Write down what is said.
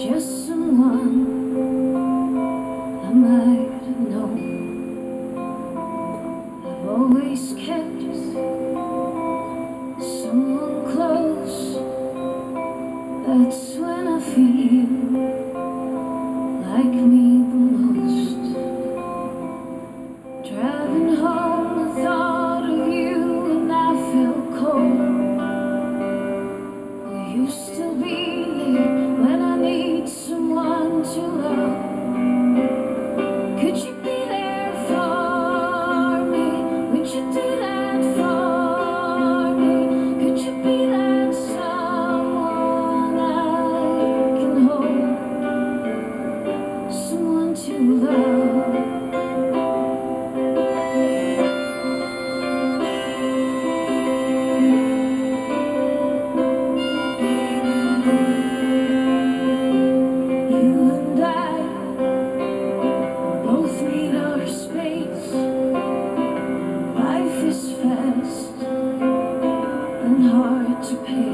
Just someone I might have known. I've always kept someone close. That's when I feel like me the most. Driving home, I thought of you and I felt cold. Will you still be there when I need someone to love? Could you be there for me? Would you do that for me? Could you be that someone I can hold? Someone to love. Life is fast and hard to pay.